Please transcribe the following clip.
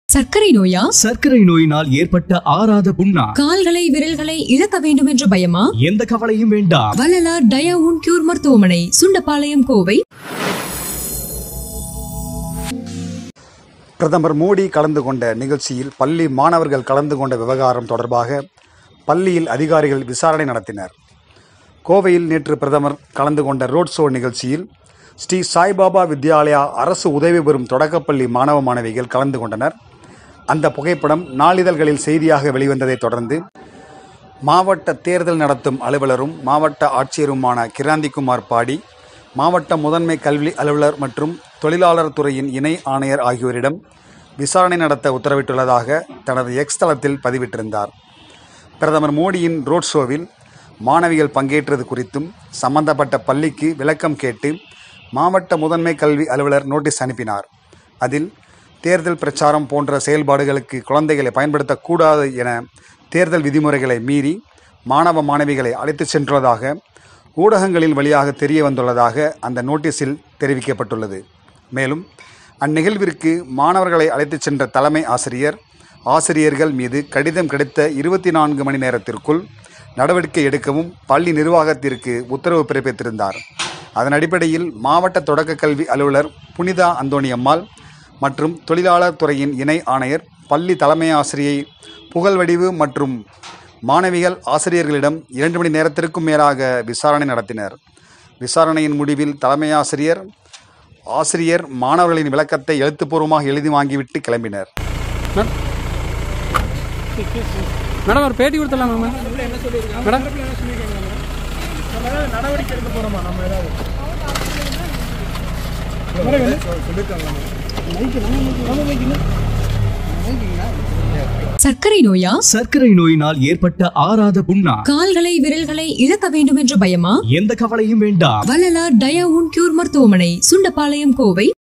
சர்க்கரை நோயா? சர்க்கரை நோயினால் ஏற்பட்ட ஆறாத புண்ணா? கால்களை விரல்களை இழக்க வேண்டும் என்ற பயமா? எந்த கவலையும் வேண்டாம். வள்ளலார் டயாவுன் கியூர் மருத்துவமனை, சுண்டபாளையம், கோவை. பிரதமர் மோடி கலந்து கொண்ட நிகழ்ச்சியில் பள்ளி மாணவர்கள் கலந்து கொண்ட விவகாரம் தொடர்பாக பள்ளியில் அதிகாரிகள் விசாரணை நடத்தினர். கோவையில் நேற்று பிரதமர் கலந்து கொண்ட ரோட் ஷோ நிகழ்ச்சியில் ஸ்ரீ சாய்பாபா வித்யாலயா அரசு உதவி பெறும் தொடக்கப்பள்ளி மாணவ மாணவிகள் கலந்து கொண்டனர். அந்த புகைப்படம் நாளிதழ்களில் செய்தியாக வெளிவந்ததை தொடர்ந்து மாவட்ட தேர்தல் நடத்தும் அலுவலரும் மாவட்ட ஆட்சியருமான கிராந்திகுமார் பாடி, மாவட்ட முதன்மை கல்வி அலுவலர் மற்றும் தொழிலாளர் துறையின் இணை ஆணையர் ஆகியோரிடம் விசாரணை நடத்த உத்தரவிட்டுள்ளதாக தனது எக்ஸ் தளத்தில் பதிவிட்டிருந்தார். பிரதமர் மோடியின் ரோட் ஷோவில் மாணவிகள் பங்கேற்றது குறித்தும் சம்பந்தப்பட்ட பள்ளிக்கு விளக்கம் கேட்டு மாவட்ட முதன்மை கல்வி அலுவலர் நோட்டீஸ் அனுப்பினார். அதில் தேர்தல் பிரச்சாரம் போன்ற செயல்பாடுகளுக்கு குழந்தைகளை பயன்படுத்தக்கூடாது என தேர்தல் விதிமுறைகளை மீறி மாணவ மாணவிகளை அழைத்துச் சென்றுள்ளதாக ஊடகங்களின் வழியாக தெரிய வந்துள்ளதாக அந்த நோட்டீஸில் தெரிவிக்கப்பட்டுள்ளது. மேலும் அந்நிகழ்விற்கு மாணவர்களை அழைத்துச் சென்ற தலைமை ஆசிரியர்கள் மீது கடிதம் கிடைத்த 24 மணி நேரத்திற்குள் நடவடிக்கை எடுக்கவும் பள்ளி நிர்வாகத்திற்கு உத்தரவு பிறப்பித்திருந்தார். அதன் அடிப்படையில் மாவட்ட தொடக்க கல்வி அலுவலர் புனிதா அந்தோணியம்மாள் மற்றும் தொழிலாளர் துறையின் இணை ஆணையர், பள்ளி தலைமை ஆசிரியை புகழ்வடிவு மற்றும் மாணவிகள் ஆசிரியர்களிடம் 2 மணி நேரத்திற்கும் மேலாக விசாரணை நடத்தினர். விசாரணையின் முடிவில் தலைமை ஆசிரியர் மாணவர்களின் விளக்கத்தை எழுத்துப்பூர்வமாக எழுதி வாங்கிவிட்டு கிளம்பினர். மேடம் ஒரு பேட்டி கொடுத்தலாம் மேடம். நடவடிக்கை எடுக்க போறோமா நம்ம சர்க்கரை நோயா? சர்க்கரை நோயினால் ஏற்பட்ட ஆறாத புண்ணா? கால்களை விரல்களை இழக்க வேண்டும் என்ற பயமா? எந்த கவலையும் வேண்டாம். வள்ளலார் டயாவுன் கியூர் மருத்துவமனை, சுண்டபாளையம், கோவை.